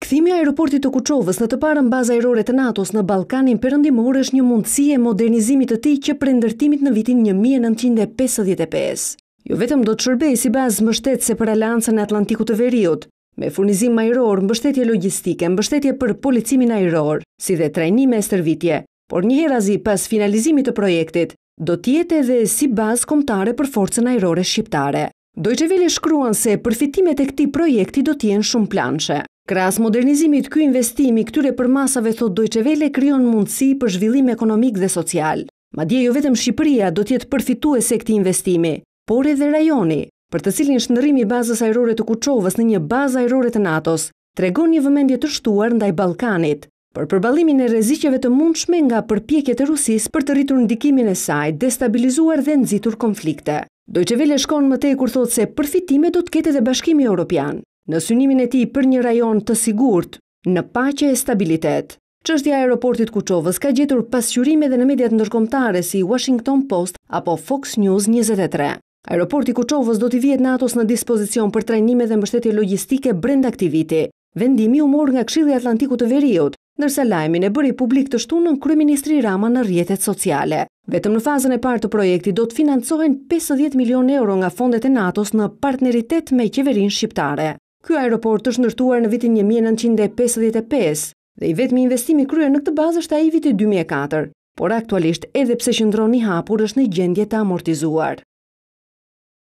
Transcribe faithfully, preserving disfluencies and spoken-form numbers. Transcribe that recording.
Kthimi i aeroportit të Kuçovës në të parën bazë ajrore të NATO-s në Ballkanin Perëndimor është një mundësi e modernizimit të tij që prej ndërtimit në vitin një mijë e nëntëqind e pesëdhjetë e pesë. Jo vetëm do të shërbejë si bazë mbështetëse për Aleancën e Atlantikut të Veriut, me furnizim ajror, mbështetje logjistike, mbështetje për policimin ajror, si dhe trajnime e stërvitje, por njëherëzi pas finalizimit të projektit, do të jetë edhe si bazë kombëtare për forcën ajrore shqiptare. Deutsche Welle shkruan se përfitimet e këtij projekti do të jenë shumë planëshe. Krahas modernizimit, ky investimi këtyre përmasave, thot Deutsche Welle, krijon mundësi për zhvillim ekonomik dhe social. Madje jo vetëm Shqipëria do të jetë përfituese e këtij investimi, por edhe rajoni, për të cilin shndërrimi i bazës ajrore të Kuçovës në një bazë ajrore të NATO-s tregon një vëmendje të shtuar ndaj Ballkanit, për përballimin e rreziqeve të mundshme nga përpjekjet e Rusisë për të rritur ndikimin e saj, destabilizuar dhe nxitur konflikte. Deutsche Welle shkon më tej kur thotë se përfitime do të ketë edhe Bashkimi Evropian, në synimin e tij për një rajon të sigurt, në paqe e stabilitet. Çështja e aeroportit Kuçovës ka gjetur pasqyrime edhe në mediat ndërkombëtare si Washington Post apo Fox News njëzet e tre. Aeroporti Kuçovës do t'i vihet NATO-s në dispozicion për trajnime dhe mbështetje logjistike brenda këtij viti. Vendimi u mor nga Këshilli i Atlantikut të Veriut, ndërsa lajmin e bëri publik të shtunën kryeministri Rama në rrjetet sociale. Vetëm në fazën e parë të projektit do të financohen pesëdhjetë milionë euro nga fondet e NATO-s në partneritet me qeverinë shqiptare. Ky aeroport është ndërtuar në vitin një mijë e nëntëqind e pesëdhjetë e pesë dhe i vetmi investimi kryer në këtë bazë është ai i vitit dy mijë e katër, por aktualisht edhe pse qëndron i hapur është në gjendje të amortizuar.